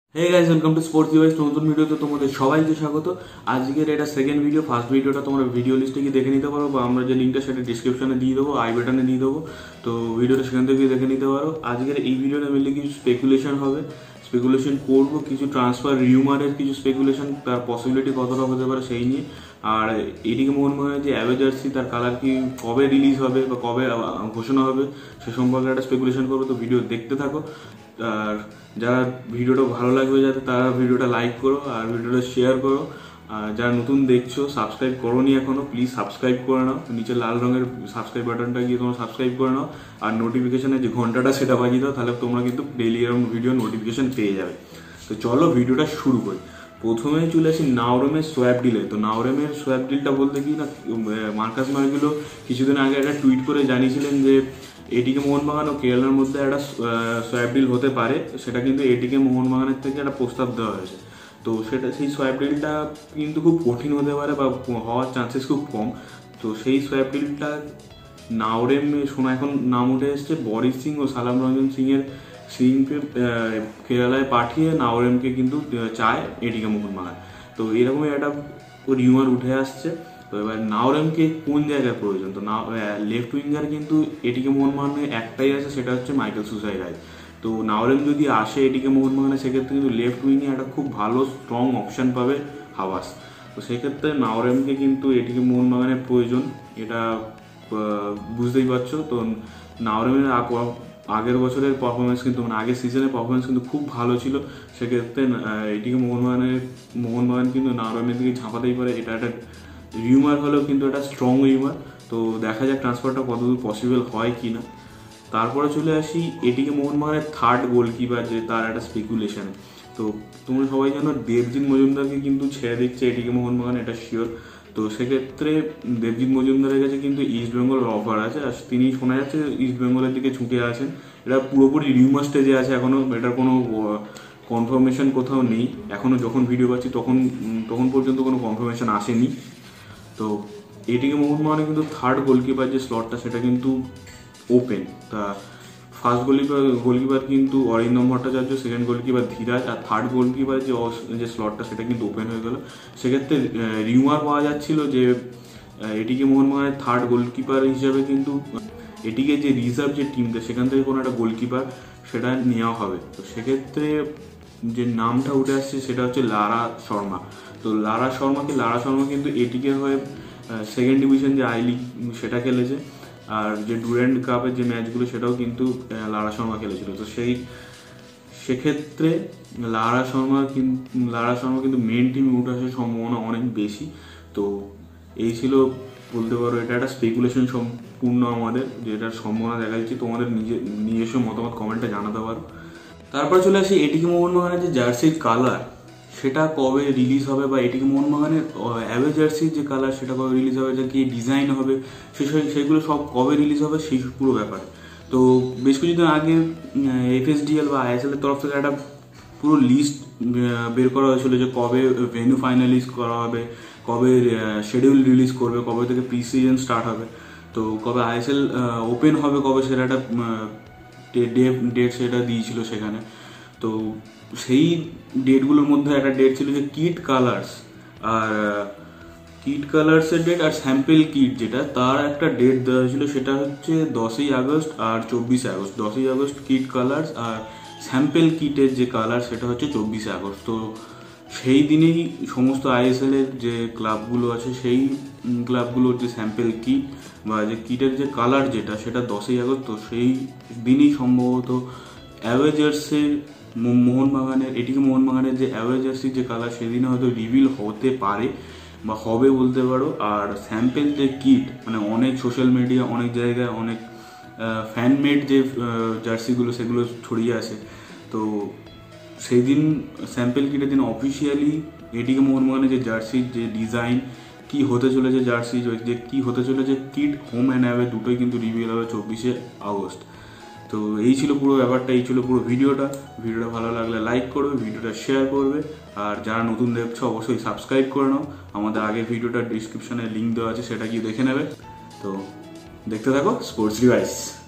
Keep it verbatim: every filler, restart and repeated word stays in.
Hey guys, welcome to sports device. নতুন ভিডিওতে তোমাদের সবাইকে স্বাগত। আজকের এটা সেকেন্ড ভিডিও। ফার্স্ট ভিডিওটা তোমরা ভিডিও লিস্টে গিয়ে দেখে নিতে পারো, বা আমরা যে লিঙ্কটা সেটা ডিসক্রিপশনে দিয়ে দেবো, আই বাটনে দিয়ে দেবো। তো ভিডিওটা সেখান থেকে দেখে নিতে পারো। আজকের এই ভিডিওটা মিললে কিছু স্পেকুলেশন হবে, স্পেকুলেশন করবো, কিছু ট্রান্সফার রিউমারের কিছু স্পেকুলেশন, তার পসিবিলিটি কতটা হতে পারে সেই নিয়ে। আর এদিকে মোহনবাগানের যে অ্যাওয়ে জার্সি, তার কালার কি কবে রিলিজ হবে বা কবে ঘোষণা হবে সে সম্পর্কে একটা স্পেকুলেশন করবো। তো ভিডিও দেখতে থাকো। আর যারা ভিডিওটা ভালো লাগবে যাতে তারা ভিডিওটা লাইক করো আর ভিডিওটা শেয়ার করো। আর যারা নতুন দেখছো, সাবস্ক্রাইব করোনি এখনো, প্লিজ সাবস্ক্রাইব করে নাও। নিচে লাল রঙের সাবস্ক্রাইব বাটনটা গিয়ে তোমরা সাবস্ক্রাইব করে নাও, আর নোটিফিকেশনের যে ঘন্টাটা সেটা বাজিয়ে দাও, তাহলে তোমরা কিন্তু ডেইলি এরকম ভিডিও নোটিফিকেশন পেয়ে যাবে। তো চলো ভিডিওটা শুরু করি। প্রথমে চলে আসি নাওরেমের সোয়াপ ডিলে। তো নাওরেমের সোয়াপ ডিলটা বলতে কি না, মার্কাস মার্গুলো কিছুদিন আগে একটা টুইট করে জানিয়েছিলেন যে এটিকে মোহনবাগান ও কেরালার মধ্যে একটা সোয়াপ ডিল হতে পারে। সেটা কিন্তু এটিকে মোহনবাগানের থেকে একটা প্রস্তাব দেওয়া হয়েছে। তো সেটা সেই সোয়াপ ডিলটা কিন্তু খুব কঠিন হতে পারে বা হওয়ার চান্সেস খুব কম। তো সেই সোয়াপ ডিলটা নাওরেম শোনা এখন নাম উঠে এসছে বরিস সিং ও সালাম রঞ্জন সিংয়ের সিংকে কেরালায় পাঠিয়ে নাওরেমকে কিন্তু চায় এটিকে মোহনবাগান। তো এরকমই একটা রিউমার উঠে আসছে। তো এবার নাওরেমকে কোন জায়গায় প্রয়োজন? তো না, লেফট উইঙ্গার কিন্তু এটিকে মোহনবাগানে একটাই আছে, সেটা হচ্ছে মাইকেল সুসাই রায়। তো নাওরেম যদি আসে এটিকে মোহনবাগানে, সেক্ষেত্রে কিন্তু লেফট উইংয়ে একটা খুব ভালো স্ট্রং অপশান পাবে হাওয়াস। তো সেক্ষেত্রে নাওরেমকে কিন্তু এটিকে মোহনবাগানের প্রয়োজন, এটা বুঝতেই পারছো। তো নাওরেমের আগের বছরের পারফরমেন্স কিন্তু মানে আগের সিজনের পারফরমেন্স কিন্তু খুব ভালো ছিল। সেক্ষেত্রে এটিকে মোহনবাগানের মোহনবাগান কিন্তু নাওরেমের দিকে ঝাঁপাতেই পারে। এটা একটা রিউমার হলেও কিন্তু একটা স্ট্রং রিউমার। তো দেখা যাক ট্রান্সফারটা কতদূর পসিবল হয় কি না। তারপরে চলে আসি এটিকে মোহনবাগানের থার্ড গোলকিপার, যে তার একটা স্পেকুলেশন। তো তোমরা সবাই জানো দেবজিৎ মজুমদারকে কিন্তু ছেড়ে দিচ্ছে এটিকে মোহনবাগান, এটা শিওর। তো সেক্ষেত্রে দেবজিৎ মজুমদারের কাছে কিন্তু ইস্ট বেঙ্গল অফার আছে, আর তিনি শোনা যাচ্ছে ইস্ট বেঙ্গলের দিকে ঝুঁকে আছেন। এটা পুরোপুরি রিউমার স্টেজে আছে এখনো, এটার কোনো কনফার্মেশন কোথাও নেই এখনো। যখন ভিডিও পাচ্ছি তখন তখন পর্যন্ত কোনো কনফার্মেশন আসেনি। তো এটিকে মোহনবাগানে কিন্তু থার্ড গোলকিপার যে স্লটটা সেটা কিন্তু ওপেন। তা ফার্স্ট গোলকিপার গোলকিপার কিন্তু অরিন্দম ভট্টাচার্য, সেকেন্ড গোলকিপার ধীরাজ, আর থার্ড গোলকিপার যে যে স্লটটা সেটা কিন্তু ওপেন হয়ে গেল। সেক্ষেত্রে রিউমার পাওয়া যাচ্ছিল যে এটিকে মোহনবাগানের থার্ড গোলকিপার হিসাবে কিন্তু এটিকে যে রিজার্ভ যে টিমটা সেখান থেকে কোনো একটা গোলকিপার সেটা নেওয়া হবে। তো সেক্ষেত্রে যে নামটা উঠে আসছে সেটা হচ্ছে লারা শর্মা। তো লারা শর্মাকে লারা শর্মা কিন্তু এটিকে হয়ে সেকেন্ড ডিভিশন যে আই লিগ সেটা খেলেছে, আর যে ডুরেন্ট কাপের যে ম্যাচগুলো সেটাও কিন্তু লারা শর্মা খেলেছিল। তো সেই সেক্ষেত্রে লারা শর্মা কিন্তু লারা শর্মা কিন্তু মেন টিমে উঠে আসার সম্ভাবনা অনেক বেশি। তো এই ছিল বলতে পারো এটা একটা স্পেকুলেশন সম্পূর্ণ আমাদের, যে এটার সম্ভাবনা দেখা যাচ্ছে। তোমাদের নিজে নিজস্ব মতামত কমেন্টে জানাতে পারো। তারপরে চলে আসি এটিকে মোহনবাগানের যে জার্সির কালার সেটা কবে রিলিজ হবে, বা এটিকে মোহনবাগানের অ্যাওয়ে জার্সির যে কালার সেটা কবে রিলিজ হবে, যে কি ডিজাইন হবে সে সেগুলো সব কবে রিলিজ হবে সেই পুরো ব্যাপারে। তো বেশ কিছুদিন আগে এফএসডিএল বা আইএসএল এর তরফ থেকে একটা পুরো লিস্ট বের করা হয়েছিল যে কবে ভেন্যু ফাইনালিজ করা হবে, কবে শিডিউল রিলিজ করবে, কবে থেকে প্রি সিজন স্টার্ট হবে, তো কবে আইএসএল ওপেন হবে, কবে সেটা একটা ডেট সেটা দিয়েছিল সেখানে। তো সেই ডেটগুলোর মধ্যে একটা ডেট ছিল যে কিট কালার্স, আর কিট কালার্সের ডেট আর স্যাম্পেল কিট যেটা তার একটা ডেট দেওয়া হয়েছিল, সেটা হচ্ছে দশই আগস্ট আর চব্বিশে আগস্ট। দশই আগস্ট কিট কালার্স, আর স্যাম্পেল কিটের যে কালার সেটা হচ্ছে চব্বিশে আগস্ট। তো সেই দিনেই সমস্ত আইএসএল এর যে ক্লাবগুলো আছে সেই ক্লাবগুলোর যে স্যাম্পেল কিট বা যে কিটের যে কালার যেটা সেটা দশই আগস্ট। তো সেই দিনই সম্ভবত অ্যাওয়ে জার্সির মোহনবাগানের এটিকে মোহনবাগানের যে অ্যাওয়ে জার্সির যে কালার সেদিনে হয়তো রিভিল হতে পারে বা হবে বলতে পারো। আর স্যাম্পেল যে কিট মানে অনেক সোশ্যাল মিডিয়া অনেক জায়গায় অনেক ফ্যানমেড যে জার্সিগুলো সেগুলো ছড়িয়ে আসে। তো সেই দিন স্যাম্পেল কিটের দিন অফিসিয়ালি এটিকে মোহনবাগানের যে জার্সির যে ডিজাইন কি হতে চলেছে, জার্সি যে কি হতে চলেছে কিট হোম অ্যান্ড অ্যাওয়ে দুটোই কিন্তু রিভিল হবে চব্বিশে আগস্ট। তো এই ছিল পুরো ব্যাপারটা, এই ছিল পুরো ভিডিওটা। ভিডিওটা ভালো লাগলে লাইক করবে, ভিডিওটা শেয়ার করবে, আর যারা নতুন দেখছো অবশ্যই সাবস্ক্রাইব করে নাও। আমাদের আগের ভিডিওটার ডিসক্রিপশনে লিঙ্ক দেওয়া আছে, সেটা গিয়ে দেখে নেবে। তো দেখতে থাকো স্পোর্টস ডিভাইস।